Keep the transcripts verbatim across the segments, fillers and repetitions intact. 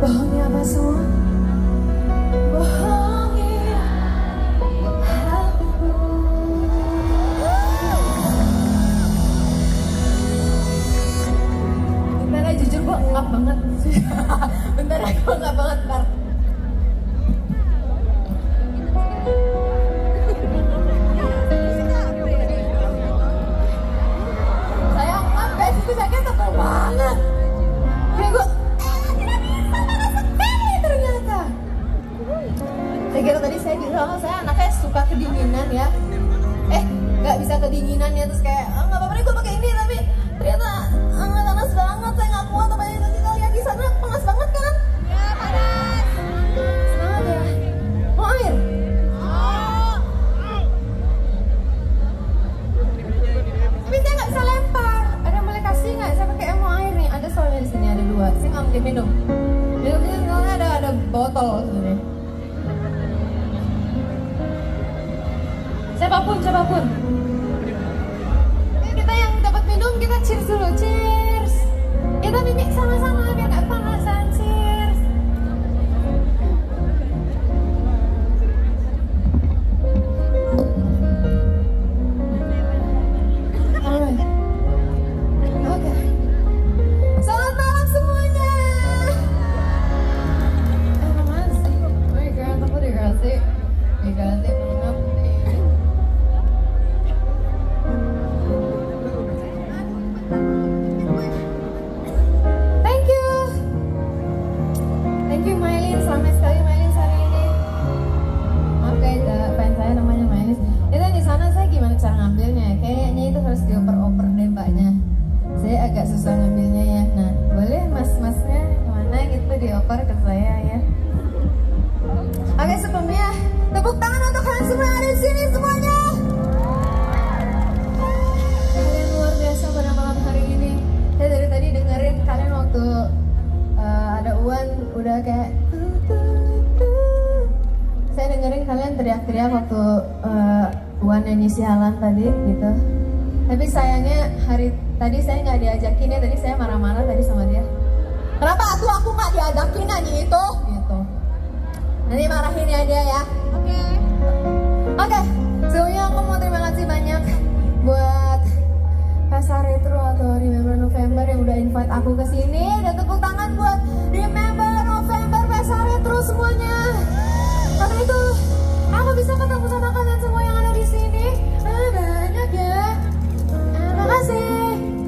Bohongi apa semua? Bohongi hatiku. Bentar ya, jujur gue ngap banget. Bentar ya, gue ngap banget. Bentar. Saya ngap guys, itu saya tebal banget. Kayak gue saya kira tadi saya bilang saya anaknya suka kedinginan ya, eh nggak bisa kedinginan ya, terus kayak ah, nggak apa-apa nih gue pakai ini, tapi ternyata ah, panas banget, saya nggak kuat. Apalagi tadi kalian di sana panas banget kan? Ya panas. Semangat ya. Mau air? Oh. Tapi saya nggak bisa lempar. Ada yang boleh kasih nggak? Saya pakai mau air nih. Ada soalnya di sini ada dua. Saya nggak mungkin minum. Minumnya soalnya ada ada botol sebenarnya. Siapapun, siapapun. Ini kita yang dapat minum, kita cheers dulu, cheers. Kita minum sama-sama biar gak kepanasan, cheers. Alright. Oke. Okay. Selamat malam semuanya. Eh, mana sih? Oh my god, apa di girl sih? Di girl sih, mengap. Selamat sekali Mailis hari ini. Oke, fans saya namanya Mailis. Itu di sana saya gimana cara ngambilnya? Kayaknya itu harus dioper-oper deh mbaknya. Saya agak susah ngambilnya ya. Nah, boleh mas-masnya kemana gitu dioper ke saya ya. Oke, sebelumnya tepuk tangan untuk kalian semua yang ada di sini semuanya. Kalian luar biasa pada malam hari ini. Saya dari tadi dengerin kalian waktu uh, ada Uwan udah kayak saya dengerin kalian teriak-teriak waktu uh, Wan nyanyi sialan tadi gitu. Tapi sayangnya hari tadi saya nggak diajakin ya, tadi saya marah-marah tadi sama dia. Kenapa tuh aku nggak diajakin nyanyi itu? Gitu. Nanti marahin ya dia ya. Oke. Okay. Oke. Okay. Sebelumnya aku mau terima kasih banyak buat Pasar Retro atau Remember November yang udah invite aku ke sini, dan tepuk tangan buat Remember November Pasar Retro semuanya. Karena itu aku bisa ketemu sama kalian semua yang ada di sini. Ah, banyak ya. Ah, makasih.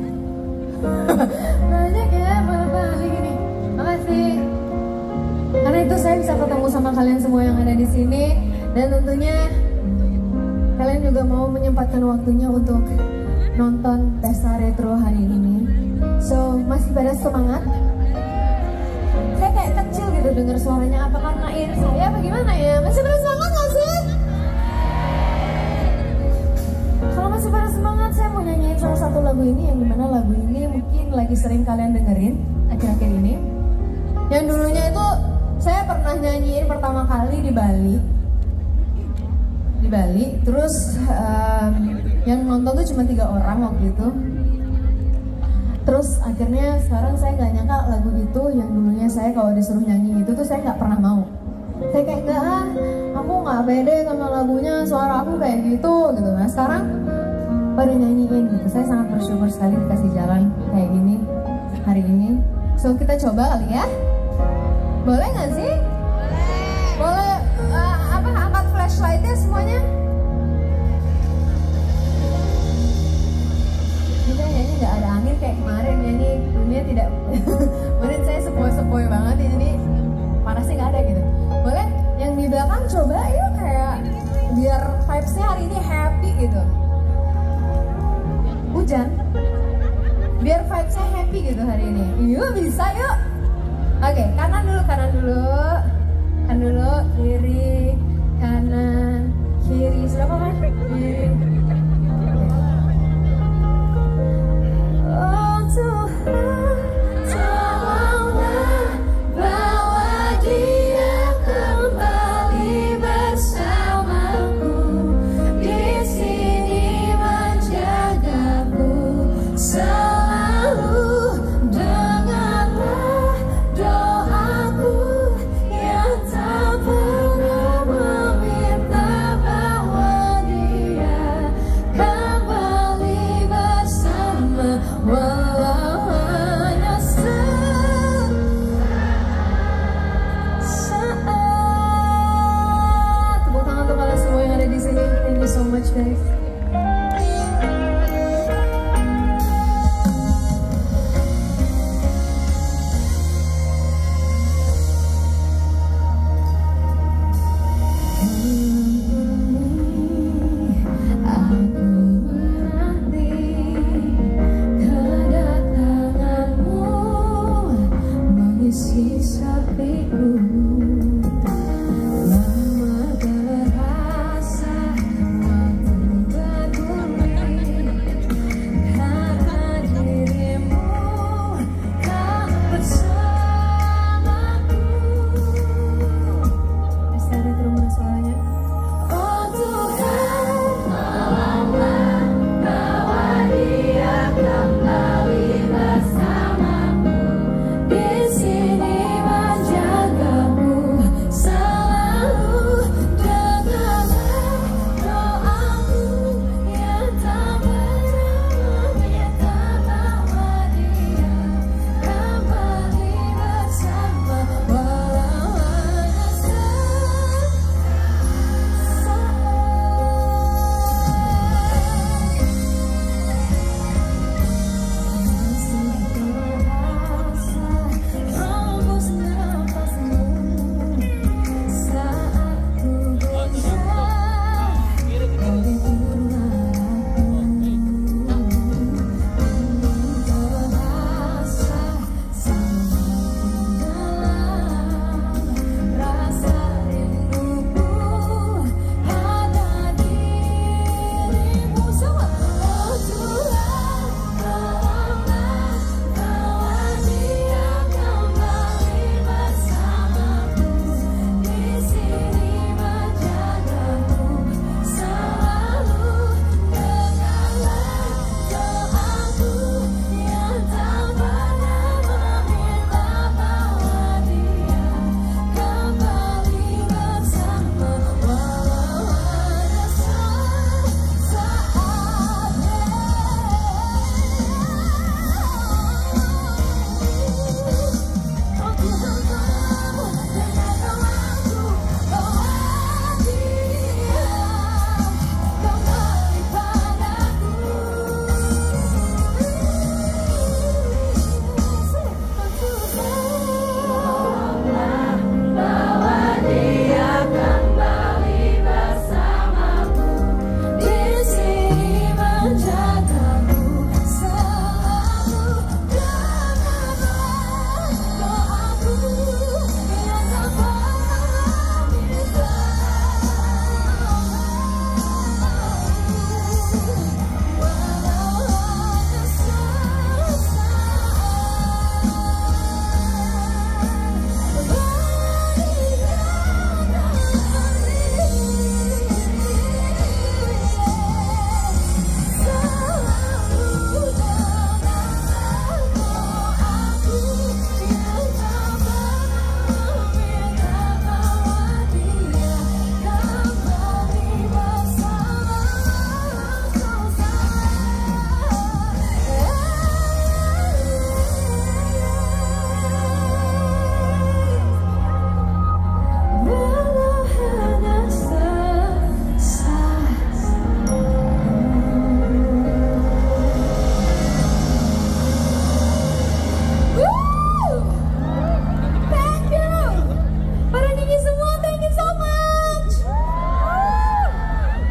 Banyak ya, balik ini. Makasih. Karena itu saya bisa ketemu sama kalian semua yang ada di sini, dan tentunya kalian juga mau menyempatkan waktunya untuk nonton Pesta Retro hari ini. So, masih pada semangat? Saya kayak kecil gitu dengar suaranya, apa karena ear saya apa gimana ya? Masih pada semangat gak sih? Kalau masih pada semangat, saya mau nyanyiin salah satu lagu ini, yang dimana lagu ini mungkin lagi sering kalian dengerin akhir-akhir ini. Yang dulunya itu saya pernah nyanyiin pertama kali di Bali. Di Bali, terus um, yang nonton tuh cuma tiga orang waktu itu. Terus akhirnya sekarang saya nggak nyangka lagu itu yang dulunya saya kalau disuruh nyanyi itu tuh saya nggak pernah mau. Saya kayak nggak ah, aku nggak pede sama lagunya, suara aku kayak gitu gitu. Nah sekarang pada nyanyiin gitu. Saya sangat bersyukur sekali dikasih jalan kayak gini hari ini. So kita coba kali ya. Boleh nggak sih? Boleh. Boleh uh, apa angkat flashlightnya semuanya? Kita nyanyi nggak ada angin kayak kemarin, nyanyi dunia tidak. Kemarin saya sepoi-sepoi banget, jadi panasnya nggak ada gitu. Boleh yang di belakang coba yuk, kayak biar vibes-nya hari ini happy gitu. Hujan, biar vibes-nya happy gitu hari ini. Yuk bisa yuk. Oke, kanan dulu, kanan dulu, kanan dulu, kiri, kanan, kiri. Sudah apa kan? Kiri. Oh Tuhan, tolonglah bawa dia kembali bersamaku, di sini menjagaku selalu denganlah. sepiku.